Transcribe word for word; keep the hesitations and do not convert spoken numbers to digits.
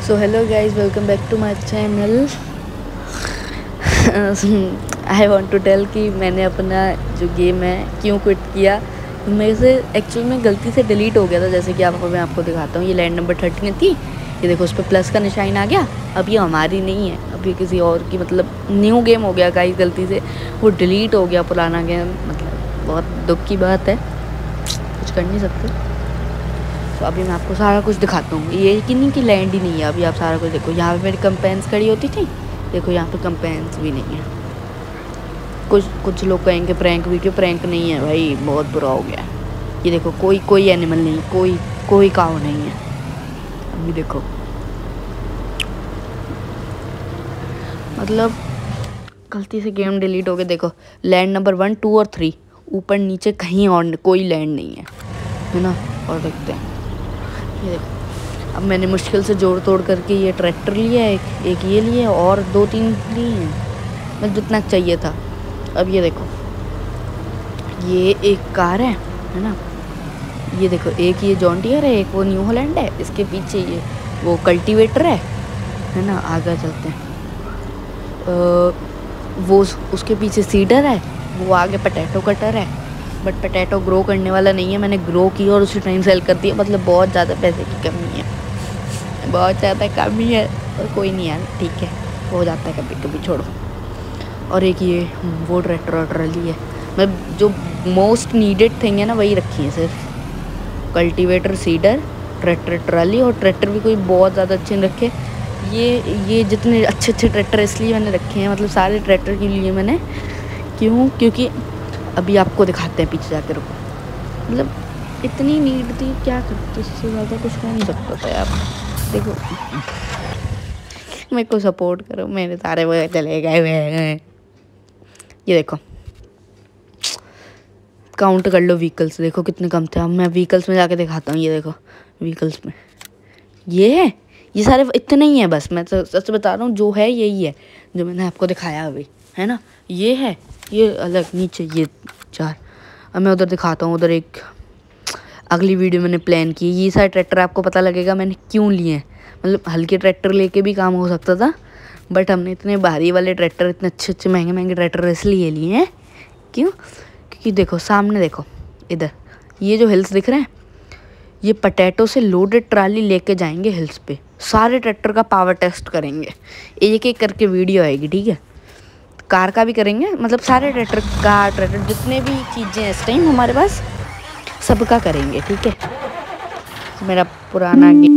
So hello guys, welcome back to my channel. I want to tell कि मैंने अपना जो गेम है क्यों क्विट किया। मेरे से एक्चुअल में गलती से डिलीट हो गया था। जैसे कि आपको मैं आपको दिखाता हूँ, ये लैंड नंबर थर्टीन थी, ये देखो उस पर प्लस का निशान आ गया। अब ये हमारी नहीं है, अब ये किसी और की, मतलब न्यू गेम हो गया गाइज। गलती से वो डिलीट हो गया पुराना गेम, मतलब बहुत दुख की बात है, कुछ कर नहीं सकते। तो अभी मैं आपको सारा कुछ दिखाता हूँ। ये कि नहीं कि लैंड ही नहीं है, अभी आप सारा कुछ देखो। यहाँ पे मेरी कंपेन्स खड़ी होती थी, देखो यहाँ पे कंपेन्स भी नहीं है। कुछ कुछ लोग कहेंगे प्रैंक वीडियो, प्रैंक नहीं है भाई, बहुत बुरा हो गया। ये देखो कोई कोई एनिमल नहीं, कोई कोई काव नहीं है। अभी देखो, मतलब गलती से गेम डिलीट हो गया। देखो लैंड नंबर वन टू और थ्री, ऊपर नीचे कहीं और कोई लैंड नहीं है, है ना। और देखते हैं, ये देखो अब मैंने मुश्किल से जोड़ तोड़ करके ये ट्रैक्टर लिया है, एक एक ये लिए और दो तीन लिए हैं, मतलब जितना चाहिए था। अब ये देखो, ये एक कार है है ना। ये देखो एक ये जॉन डियर है, एक वो न्यू हॉलैंड है, इसके पीछे ये वो कल्टीवेटर है है ना। आगे चलते हैं, आ, वो उसके पीछे सीडर है, वो आगे पोटैटो कटर है। बट पोटैटो ग्रो करने वाला नहीं है, मैंने ग्रो किया और उसी टाइम सेल कर दिया। मतलब बहुत ज़्यादा पैसे की कमी है, बहुत ज़्यादा कमी है। और कोई नहीं यार, ठीक है, हो जाता है कभी कभी, छोड़ो। और एक ये वो ट्रैक्टर और ट्रॉली है, मतलब जो मोस्ट नीडेड थिंग है ना वही रखी है सिर्फ। Cultivator, seeder, tractor, trolley. और ट्रैक्टर भी कोई बहुत ज़्यादा अच्छे नहीं रखे। ये ये जितने अच्छे अच्छे ट्रैक्टर इसलिए मैंने रखे हैं, मतलब सारे ट्रैक्टर के लिए मैंने, क्यों, क्योंकि अभी आपको दिखाते हैं पीछे जाकर। रुको, मतलब इतनी नीड थी, क्या करते, इससे ज़्यादा कुछ हो नहीं सकता था यार। देखो मेरे को सपोर्ट करो, मेरे सारे वो चले गए हुए हैं। ये देखो काउंट कर लो व्हीकल्स, देखो कितने कम थे। अब मैं व्हीकल्स में जाके दिखाता हूँ। ये देखो व्हीकल्स में ये है, ये सारे इतने ही हैं बस। मैं तो सच बता रहा हूँ, जो है यही है जो मैंने आपको दिखाया अभी, है ना। ये है, ये अलग नीचे ये चार। अब मैं उधर दिखाता हूँ, उधर एक अगली वीडियो मैंने प्लान की। ये सारे ट्रैक्टर आपको पता लगेगा मैंने क्यों लिए हैं। मतलब हल्के ट्रैक्टर लेके भी काम हो सकता था, बट हमने इतने भारी वाले ट्रैक्टर, इतने अच्छे अच्छे महंगे महंगे ट्रैक्टर इसलिए लिए हैं। क्यों? क्योंकि देखो सामने देखो, इधर ये जो हिल्स दिख रहे हैं, ये पोटैटो से लोडेड ट्राली लेके जाएंगे हिल्स पे। सारे ट्रैक्टर का पावर टेस्ट करेंगे, एक एक करके वीडियो आएगी, ठीक है। कार का भी करेंगे, मतलब सारे ट्रैक्टर, कार ट्रैक्टर जितने भी चीज़ें इस टाइम हमारे पास, सबका करेंगे, ठीक है। मेरा पुराना